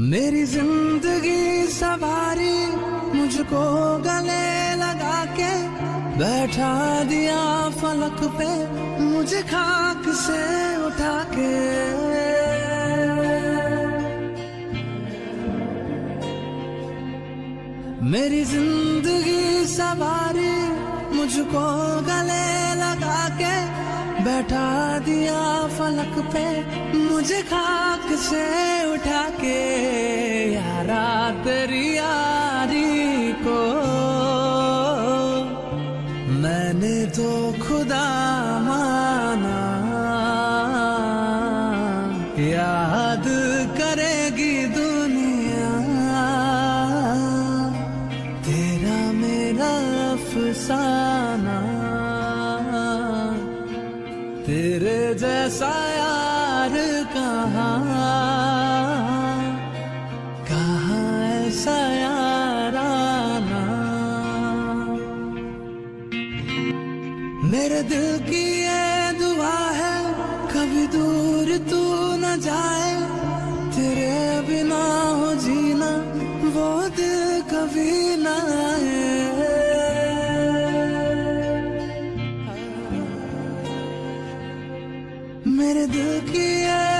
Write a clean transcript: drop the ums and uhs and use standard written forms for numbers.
मेरी जिंदगी सवारी मुझको गले लगा के बैठा दिया फलक पे मुझे खाक से उठा के। मेरी जिंदगी सवारी मुझको गले लगा के बैठा दिया फलक पे मुझे खाक से उठा के। यारा तेरी यारी को मैंने तो खुदा माना, याद करेगी दुनिया तेरा मेरा अफसाना। तेरे जैसा यार कहाँ ऐसा याराना। मेरे दिल की ये दुआ है कभी दूर तू न जाए, तेरे बिना हो जीना वो दिल कभी न आए। मेरे दिल की